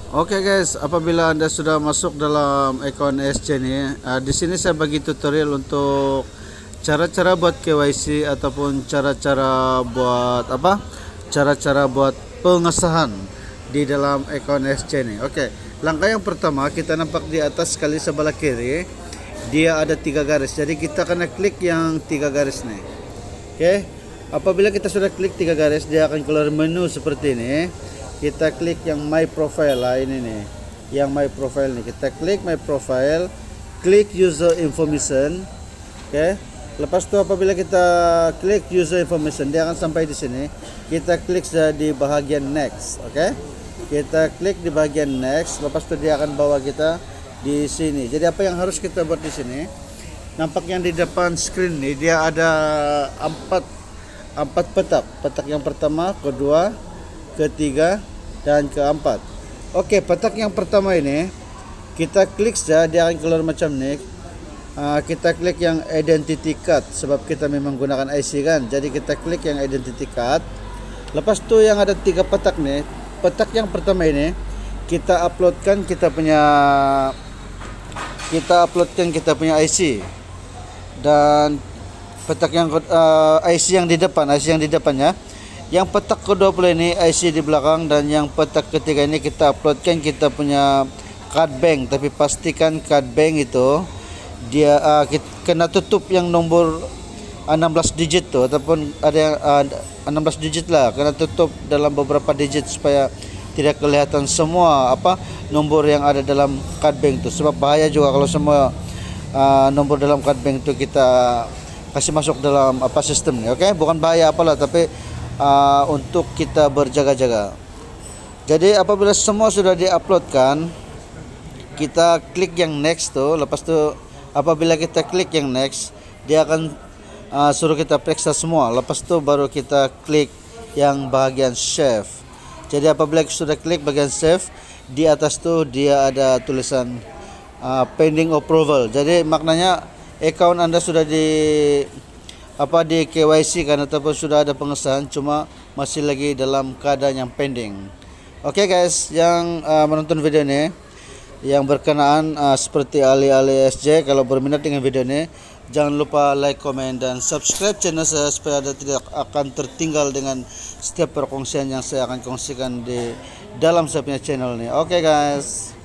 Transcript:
Oke guys, apabila Anda sudah masuk dalam akun SC ini, di sini saya bagi tutorial untuk cara-cara buat KYC ataupun cara-cara buat apa? Cara-cara buat pengesahan di dalam akun SC ini. Oke, langkah yang pertama kita nampak di atas sekali sebelah kiri, dia ada 3 garis. Jadi kita kena klik yang 3 garis nih. Oke, apabila kita sudah klik 3 garis, dia akan keluar menu seperti ini. Kita klik yang my profile lah, ini nih yang my profile nih, kita klik my profile, klik user information. Oke, lepas itu apabila kita klik user information, dia akan sampai di sini. Kita klik di bahagian next. Oke, kita klik di bahagian next, lepas itu dia akan bawa kita di sini. Jadi apa yang harus kita buat di sini, nampak yang di depan screen nih, dia ada empat petak yang pertama, kedua, ketiga, dan keempat. Oke, petak yang pertama ini kita klik saja, dia akan keluar macam ni. Kita klik yang identity card sebab kita memang gunakan IC kan. Jadi kita klik yang identity card. Lepas tu yang ada 3 petak nih. Petak yang pertama ini kita uploadkan kita punya IC. Dan petak yang IC yang di depannya. Yang petak ke-20 ini IC di belakang, dan yang petak ketiga ini kita uploadkan kita punya card bank. Tapi pastikan card bank itu dia kena tutup yang nomor 16 digit tuh, ataupun ada yang 16 digit lah, kena tutup dalam beberapa digit supaya tidak kelihatan semua nomor yang ada dalam card bank tuh. Sebab bahaya juga kalau semua nomor dalam card bank itu kita kasih masuk dalam sistem nih. Oke, bukan bahaya apalah, tapi untuk kita berjaga-jaga. Jadi apabila semua sudah diuploadkan, kita klik yang next tuh. Lepas tu apabila kita klik yang next, dia akan suruh kita periksa semua. Lepas tu baru kita klik yang bahagian save. Jadi apabila sudah klik bagian save, di atas tu dia ada tulisan pending approval. Jadi maknanya account Anda sudah di KYC kan, ataupun sudah ada pengesahan, cuma masih lagi dalam keadaan yang pending. Oke guys, yang menonton video ini, yang berkenaan seperti Ali SC, kalau berminat dengan video ini, jangan lupa like, komen, dan subscribe channel saya supaya Anda tidak akan tertinggal dengan setiap perkongsian yang saya akan kongsikan di dalam saya punya channel ini. Oke guys.